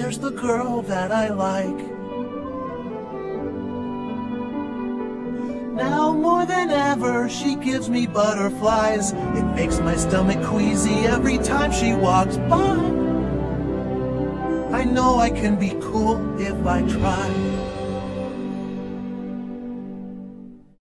there's the girl that I like. Now more than ever, she gives me butterflies. It makes my stomach queasy every time she walks by. I know I can be cool if I try.